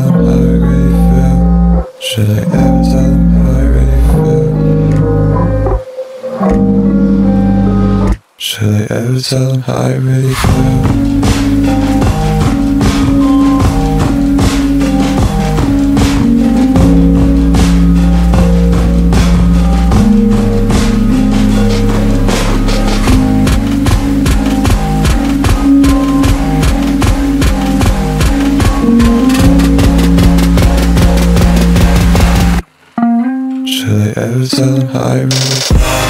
tell them how I really feel? Should I ever tell them how I really feel? Should I ever tell them how I really feel? Should I ever tell them how I really feel?